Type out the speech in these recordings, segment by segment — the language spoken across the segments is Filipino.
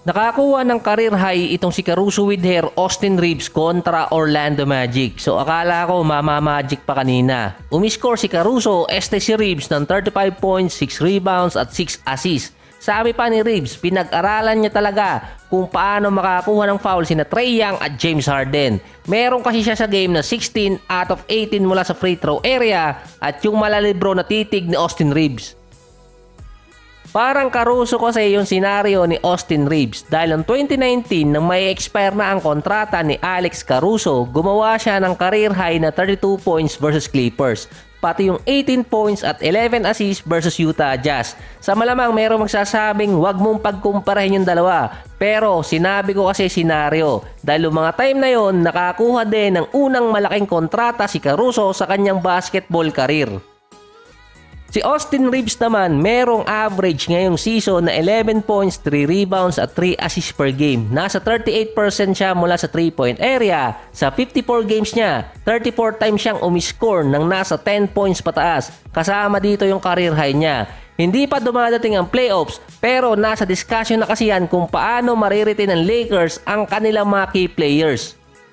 Nakakuha ng career high itong si Caruso with hair Austin Reaves kontra Orlando Magic. So akala ko mama-magic pa kanina. Umiscore si Caruso, si Reaves ng 35 points, 6 rebounds at 6 assists. Sabi pa ni Reaves, pinag-aralan niya talaga kung paano makakuha ng foul sina Trae Young at James Harden. Meron kasi siya sa game na 16 out of 18 mula sa free throw area at yung malalibro na titig ni Austin Reaves. Parang Caruso kasi yung senaryo ni Austin Reaves dahil noong 2019 nang may expire na ang kontrata ni Alex Caruso, gumawa siya ng career high na 32 points versus Clippers. Pati yung 18 points at 11 assists versus Utah Jazz. Sa malamang mayroong magsasabing wag mong pagkumparahin yung dalawa. Pero sinabi ko kasi senaryo dahil yung mga time na yon nakakuha din ng unang malaking kontrata si Caruso sa kanyang basketball career. Si Austin Reaves naman merong average ngayong season na 11 points, 3 rebounds at 3 assists per game. Nasa 38% siya mula sa 3-point area. Sa 54 games niya, 34 times siyang umiscore ng nasa 10 points pataas. Kasama dito yung career high niya. Hindi pa dumadating ang playoffs pero nasa discussion na kasi yan kung paano mariretain ng Lakers ang kanilang mga key players.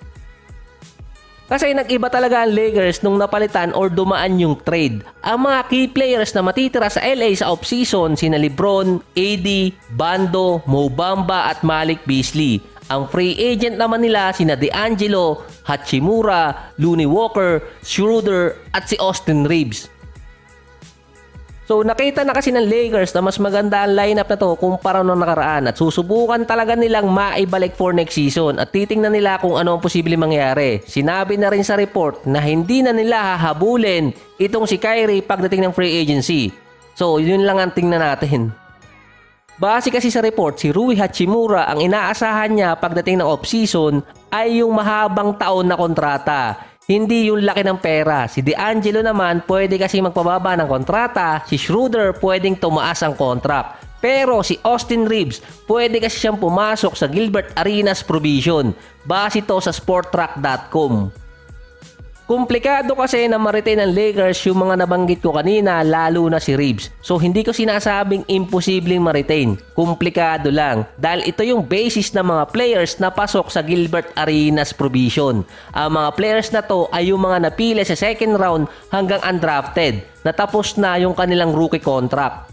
Kasi nag-iba talaga ang Lakers nung napalitan or dumaan yung trade. Ang mga key players na matitira sa LA sa offseason sina Lebron, AD, Bando, Mo Bamba at Malik Beasley. Ang free agent naman nila sina D'Angelo, Hachimura, Looney Walker, Schroeder at si Austin Reaves. So nakita na kasi ng Lakers na mas maganda ang lineup na to kumpara nung nakaraan at susubukan talaga nilang maibalik for next season at titingnan nila kung ano ang posibleng mangyari. Sinabi na rin sa report na hindi na nila hahabulin itong si Kyrie pagdating ng free agency. So yun lang ang tingnan natin. Base kasi sa report, si Rui Hachimura ang inaasahan niya pagdating ng off-season ay yung mahabang taon na kontrata. Hindi yung laki ng pera. Si D'Angelo naman pwede kasi magpababa ng kontrata. Si Schroeder pwedeng tumaas ang contract. Pero si Austin Reaves pwede kasi siyang pumasok sa Gilbert Arenas provision. Base ito sa sporttrack.com. Komplikado kasi na ma-retain ng Lakers yung mga nabanggit ko kanina, lalo na si Reaves. So hindi ko sinasabing imposibleng ma-retain. Komplikado lang dahil ito yung basis ng mga players na pasok sa Gilbert Arenas provision. Ang mga players na to ay yung mga napili sa second round hanggang undrafted. Natapos na yung kanilang rookie contract.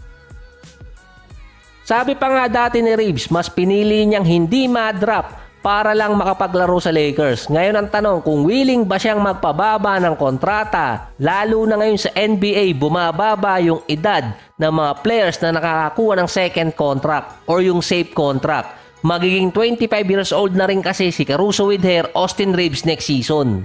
Sabi pa nga dati ni Reaves, mas pinili niyang hindi ma-draft para lang makapaglaro sa Lakers. Ngayon ang tanong kung willing ba siyang magpababa ng kontrata, lalo na ngayon sa NBA bumababa yung edad ng mga players na nakakakuha ng second contract or yung safe contract. Magiging 25 years old na rin kasi si Caruso with hair Austin Reaves next season.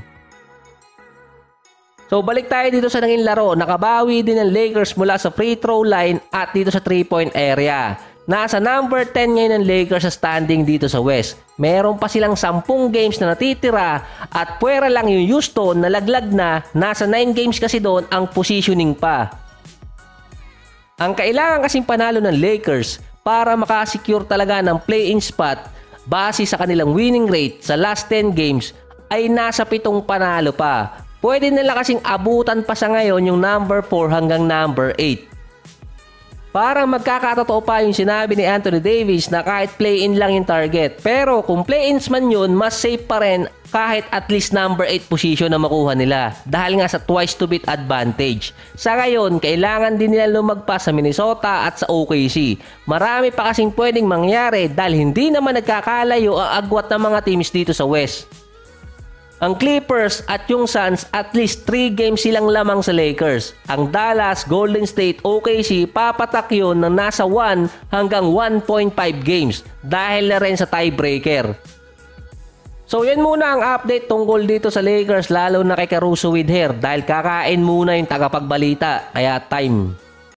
So balik tayo dito sa naging laro. Nakabawi din ng Lakers mula sa free throw line at dito sa 3-point area. Nasa number 10 ngayon ng Lakers sa standing dito sa West. Meron pa silang 10 games na natitira at puwera lang yung Houston na laglag na. Nasa 9 games kasi doon ang positioning pa. Ang kailangan kasing panalo ng Lakers para makasecure talaga ng play-in spot base sa kanilang winning rate sa last 10 games ay nasa 7 panalo pa. Pwede nila kasing abutan pa sa ngayon yung number 4 hanggang number 8. Parang magkakatotoo pa yung sinabi ni Anthony Davis na kahit play-in lang yung target. Pero kung play-ins man yun, mas safe pa rin kahit at least number 8 position na makuha nila. Dahil nga sa twice to beat advantage. Sa ngayon, kailangan din nila lumagpas sa Minnesota at sa OKC. Marami pa kasing pwedeng mangyari dahil hindi naman nagkakalayo ang agwat ng mga teams dito sa West. Ang Clippers at yung Suns at least 3 games silang lamang sa Lakers. Ang Dallas, Golden State, OKC papatak yun ng nasa 1 hanggang 1.5 games dahil na rin sa tiebreaker. So yan muna ang update tungkol dito sa Lakers lalo na kay Caruso with hair dahil kakain muna yung tagapagbalita kaya time.